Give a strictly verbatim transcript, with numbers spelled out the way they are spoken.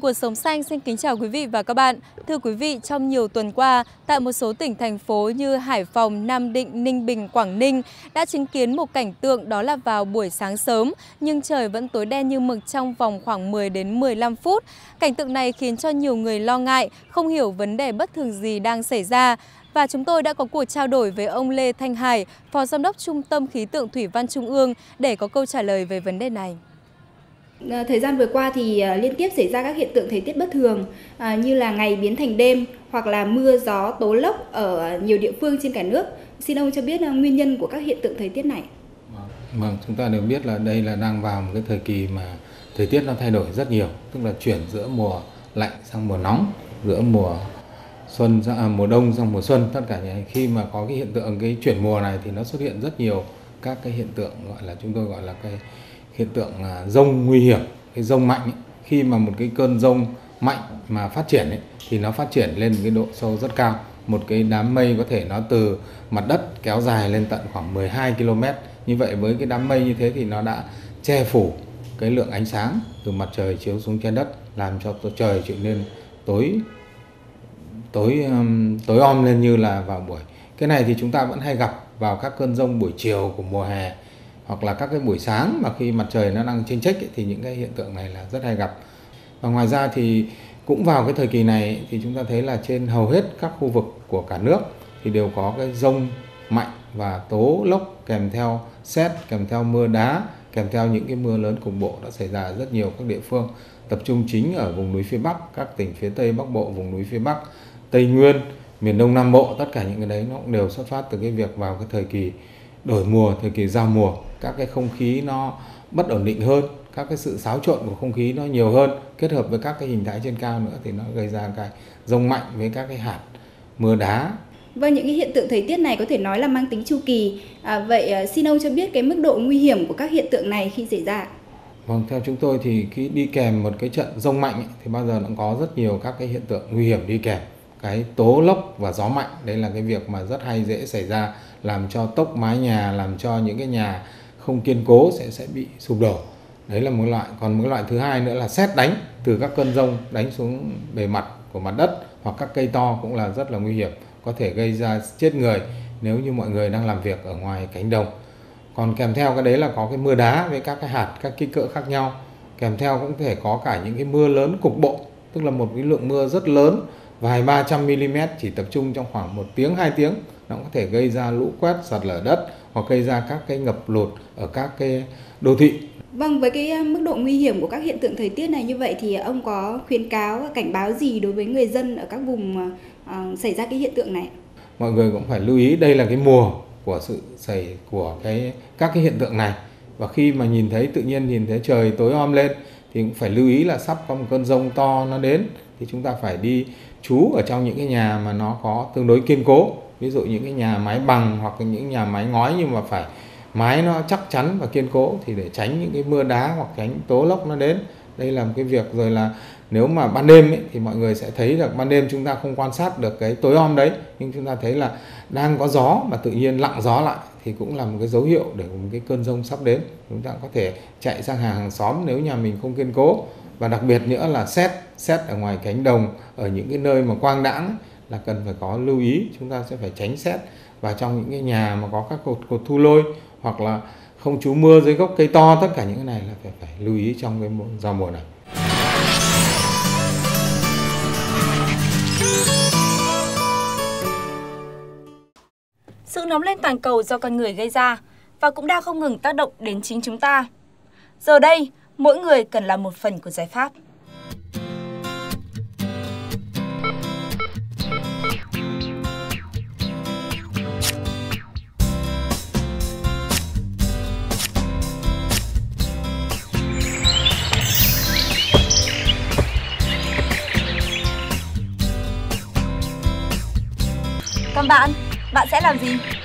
Cuộc Sống Xanh xin kính chào quý vị và các bạn. Thưa quý vị, trong nhiều tuần qua, tại một số tỉnh, thành phố như Hải Phòng, Nam Định, Ninh Bình, Quảng Ninh đã chứng kiến một cảnh tượng đó là vào buổi sáng sớm, nhưng trời vẫn tối đen như mực trong vòng khoảng mười đến mười lăm phút. Cảnh tượng này khiến cho nhiều người lo ngại, không hiểu vấn đề bất thường gì đang xảy ra. Và chúng tôi đã có cuộc trao đổi với ông Lê Thanh Hải, Phó Giám đốc Trung tâm Khí tượng Thủy văn Trung ương để có câu trả lời về vấn đề này. Thời gian vừa qua thì liên tiếp xảy ra các hiện tượng thời tiết bất thường như là ngày biến thành đêm hoặc là mưa gió tố lốc ở nhiều địa phương trên cả nước. Xin ông cho biết nguyên nhân của các hiện tượng thời tiết này. Vâng, chúng ta đều biết là đây là đang vào một cái thời kỳ mà thời tiết nó thay đổi rất nhiều, tức là chuyển giữa mùa lạnh sang mùa nóng, giữa mùa xuân à, mùa đông sang mùa xuân. Tất cả những khi mà có cái hiện tượng cái chuyển mùa này thì nó xuất hiện rất nhiều các cái hiện tượng gọi là chúng tôi gọi là cái hiện tượng dông nguy hiểm, cái dông mạnh ấy. Khi mà một cái cơn dông mạnh mà phát triển ấy, thì nó phát triển lên cái độ sâu rất cao. Một cái đám mây có thể nó từ mặt đất kéo dài lên tận khoảng mười hai ki lô mét. Như vậy với cái đám mây như thế thì nó đã che phủ cái lượng ánh sáng từ mặt trời chiếu xuống trên đất, làm cho trời trở nên tối tối tối om lên như là vào buổi. Cái này thì chúng ta vẫn hay gặp vào các cơn dông buổi chiều của mùa hè, hoặc là các cái buổi sáng mà khi mặt trời nó đang chênh chếch ấy, thì những cái hiện tượng này là rất hay gặp. Và ngoài ra thì cũng vào cái thời kỳ này ấy, thì chúng ta thấy là trên hầu hết các khu vực của cả nước thì đều có cái dông mạnh và tố lốc kèm theo sét, kèm theo mưa đá, kèm theo những cái mưa lớn cục bộ đã xảy ra ở rất nhiều các địa phương, tập trung chính ở vùng núi phía Bắc, các tỉnh phía Tây Bắc Bộ, vùng núi phía Bắc, Tây Nguyên, miền Đông Nam Bộ. Tất cả những cái đấy nó cũng đều xuất phát từ cái việc vào cái thời kỳ đổi mùa, thời kỳ giao mùa, các cái không khí nó bất ổn định hơn, các cái sự xáo trộn của không khí nó nhiều hơn, kết hợp với các cái hình thái trên cao nữa thì nó gây ra cái dông mạnh với các cái hạt mưa đá. Vâng, những cái hiện tượng thời tiết này có thể nói là mang tính chu kỳ. À, vậy xin ông cho biết cái mức độ nguy hiểm của các hiện tượng này khi xảy ra. Vâng, theo chúng tôi thì khi đi kèm một cái trận dông mạnh ấy, thì bao giờ nó có rất nhiều các cái hiện tượng nguy hiểm đi kèm. Cái tố lốc và gió mạnh, đây là cái việc mà rất hay dễ xảy ra, làm cho tốc mái nhà, làm cho những cái nhà không kiên cố sẽ sẽ bị sụp đổ. Đấy là một loại. Còn một loại thứ hai nữa là sét đánh từ các cơn dông đánh xuống bề mặt của mặt đất hoặc các cây to cũng là rất là nguy hiểm, có thể gây ra chết người nếu như mọi người đang làm việc ở ngoài cánh đồng. Còn kèm theo cái đấy là có cái mưa đá với các cái hạt, các kích cỡ khác nhau. Kèm theo cũng có thể có cả những cái mưa lớn cục bộ, tức là một cái lượng mưa rất lớn, vài ba trăm mi li mét chỉ tập trung trong khoảng một tiếng, hai tiếng. Nó có thể gây ra lũ quét, sạt lở đất hoặc gây ra các cái ngập lụt ở các cái đô thị. Vâng, với cái mức độ nguy hiểm của các hiện tượng thời tiết này như vậy thì ông có khuyến cáo, cảnh báo gì đối với người dân ở các vùng uh, xảy ra cái hiện tượng này? Mọi người cũng phải lưu ý đây là cái mùa của sự xảy của cái các cái hiện tượng này. Và khi mà nhìn thấy tự nhiên nhìn thấy trời tối om lên thì cũng phải lưu ý là sắp có một cơn dông to nó đến, thì chúng ta phải đi trú ở trong những cái nhà mà nó có tương đối kiên cố. Ví dụ những cái nhà mái bằng hoặc những nhà mái ngói nhưng mà phải mái nó chắc chắn và kiên cố, thì để tránh những cái mưa đá hoặc tránh tố lốc nó đến. Đây là một cái việc. Rồi là nếu mà ban đêm ấy, thì mọi người sẽ thấy được ban đêm chúng ta không quan sát được cái tối om đấy, nhưng chúng ta thấy là đang có gió mà tự nhiên lặng gió lại thì cũng là một cái dấu hiệu để một cái cơn dông sắp đến. Chúng ta có thể chạy sang hàng hàng xóm nếu nhà mình không kiên cố. Và đặc biệt nữa là sét, sét ở ngoài cánh đồng, ở những cái nơi mà quang đãng ấy, là cần phải có lưu ý, chúng ta sẽ phải tránh sét. Và trong những cái nhà mà có các cột cột thu lôi hoặc là không trú mưa dưới gốc cây to, tất cả những cái này là phải phải lưu ý trong cái giao mùa này. Sự nóng lên toàn cầu do con người gây ra và cũng đang không ngừng tác động đến chính chúng ta. Giờ đây, mỗi người cần làm một phần của giải pháp. Còn bạn, bạn sẽ làm gì?